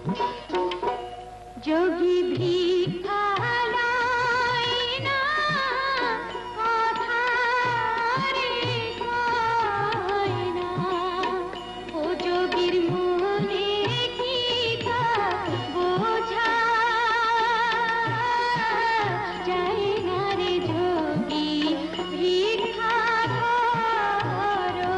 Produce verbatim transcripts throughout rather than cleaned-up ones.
যোগী ভিক্ষা লয় না কথা রে কয় না ও যোগীর মনে কি তা বোঝা যায় না রে যোগী ভিক্ষা ধরো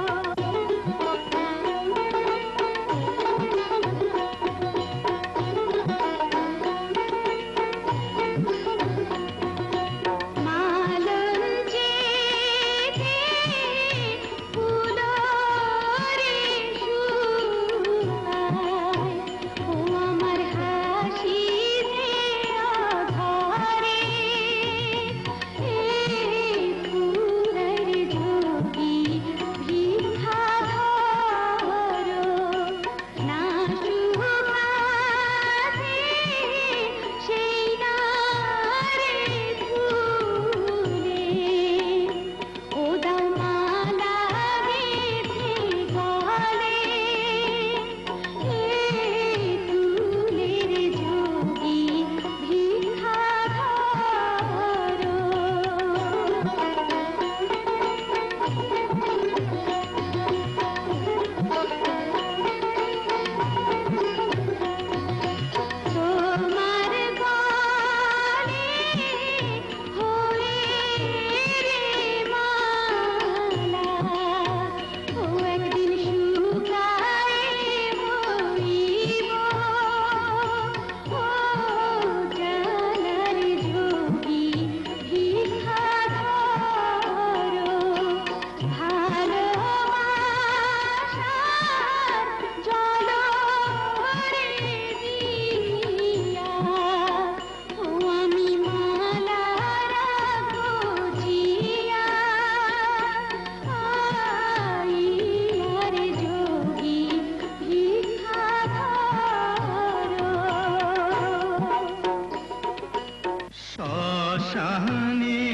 শ্মশানে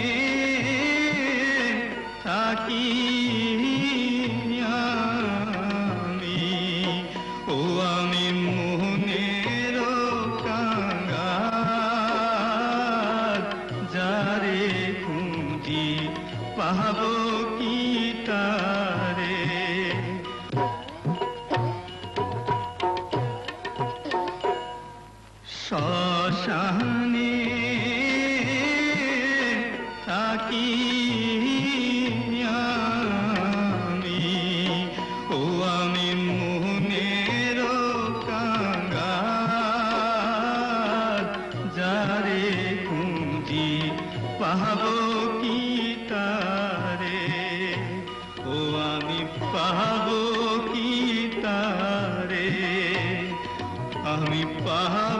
থাকি আমি ও আমি মোহনের কাঙ্গাল যারে খুঁজি পাব কি তারে শ্মশানে থাকি আমি ও আমি মোহনের কাঙ্গাল যারে খুঁজি পাব কি তারে ও আমি পাব কি তারে আমি পাব